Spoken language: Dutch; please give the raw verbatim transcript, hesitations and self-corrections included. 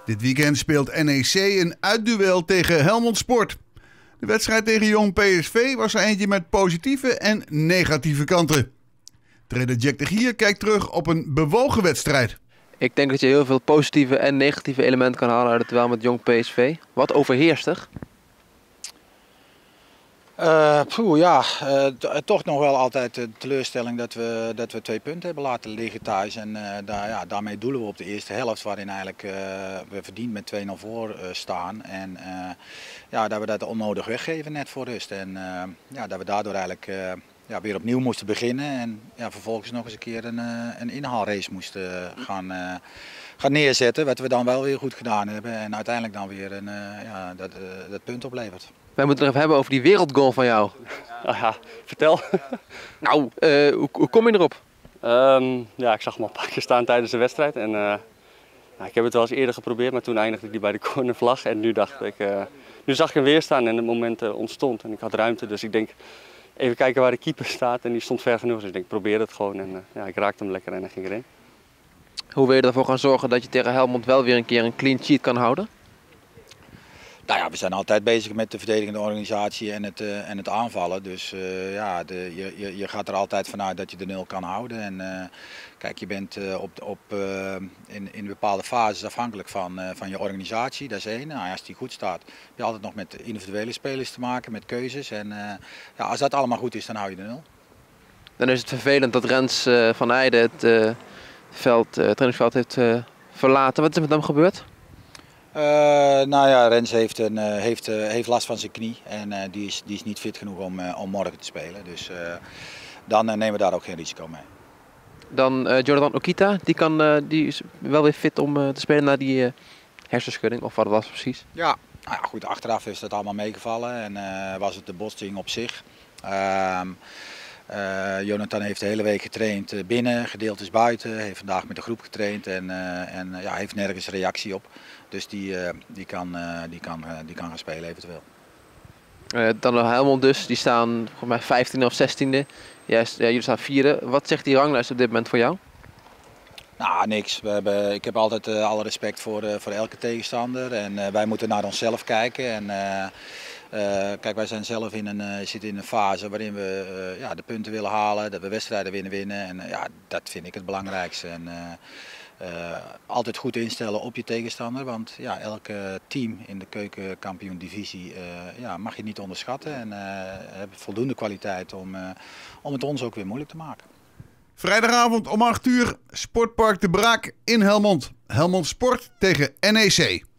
Dit weekend speelt N E C een uitduel tegen Helmond Sport. De wedstrijd tegen Jong P S V was er eentje met positieve en negatieve kanten. Trainer Jack de Gier kijkt terug op een bewogen wedstrijd. Ik denk dat je heel veel positieve en negatieve elementen kan halen uit het duel met Jong P S V. Wat overheerst er? Uh, poeh, ja, uh, toch nog wel altijd de teleurstelling dat we, dat we twee punten hebben laten liggen thuis. En uh, daar, ja, daarmee doelen we op de eerste helft, waarin eigenlijk uh, we verdiend met twee nul voor uh, staan. En uh, ja, dat we dat onnodig weggeven net voor rust. En uh, ja, dat we daardoor eigenlijk uh, ja, weer opnieuw moesten beginnen. En ja, vervolgens nog eens een keer een, uh, een inhaalrace moesten gaan, uh, gaan neerzetten. Wat we dan wel weer goed gedaan hebben. En uiteindelijk dan weer een, uh, ja, dat, uh, dat punt oplevert. Wij moeten het nog even hebben over die wereldgoal van jou. Ah, ja, vertel. Nou, uh, hoe, hoe kom je erop? Um, ja, ik zag hem al een paar keer staan tijdens de wedstrijd. En, uh, nou, ik heb het wel eens eerder geprobeerd, maar toen eindigde hij bij de cornervlag. En nu dacht ik, uh, nu zag ik hem weer staan en het moment uh, ontstond. En ik had ruimte, dus ik denk, even kijken waar de keeper staat. En die stond ver genoeg, dus ik denk, probeer het gewoon. En uh, ja, ik raakte hem lekker en hij ging erin. Hoe wil je ervoor gaan zorgen dat je tegen Helmond wel weer een keer een clean sheet kan houden? Nou ja, we zijn altijd bezig met de verdedigende organisatie en het, uh, en het aanvallen. Dus uh, ja, de, je, je, je gaat er altijd vanuit dat je de nul kan houden. En uh, kijk, je bent uh, op, op, uh, in, in bepaalde fases afhankelijk van, uh, van je organisatie, dat is één. Nou, als die goed staat, heb je altijd nog met individuele spelers te maken, met keuzes. En uh, ja, als dat allemaal goed is, dan hou je de nul. Dan is het vervelend dat Rens uh, van Eijden het, uh, veld, uh, het trainingsveld heeft uh, verlaten. Wat is er met hem gebeurd? Uh, nou ja, Rens heeft, een, uh, heeft, uh, heeft last van zijn knie en uh, die, is, die is niet fit genoeg om, uh, om morgen te spelen. Dus uh, dan uh, nemen we daar ook geen risico mee. Dan uh, Jonathan Okita, die, kan, uh, die is wel weer fit om uh, te spelen na die uh, hersenschudding, of wat was het precies? Ja, nou ja, goed, achteraf is dat allemaal meegevallen en uh, was het de botsing op zich. Uh, Uh, Jonathan heeft de hele week getraind binnen, gedeeltes buiten, heeft vandaag met de groep getraind en, uh, en uh, ja, heeft nergens reactie op. Dus die, uh, die, kan, uh, die, kan, uh, die kan gaan spelen eventueel. Uh, dan nog Helmond dus, die staan volgens mij vijftiende of zestiende. Juist, ja, jullie staan vierde. Wat zegt die ranglijst op dit moment voor jou? Nou, niks. We hebben, ik heb altijd uh, alle respect voor, uh, voor elke tegenstander en uh, wij moeten naar onszelf kijken. En, uh, Uh, kijk, wij zijn zelf in een, uh, zitten in een fase waarin we uh, ja, de punten willen halen, dat we wedstrijden willen winnen. En uh, ja, dat vind ik het belangrijkste. En, uh, uh, altijd goed instellen op je tegenstander, want ja, elke team in de keukenkampioen-divisie uh, ja, mag je niet onderschatten. En uh, hebben voldoende kwaliteit om, uh, om het ons ook weer moeilijk te maken. Vrijdagavond om acht uur, Sportpark De Braak in Helmond. Helmond Sport tegen N E C.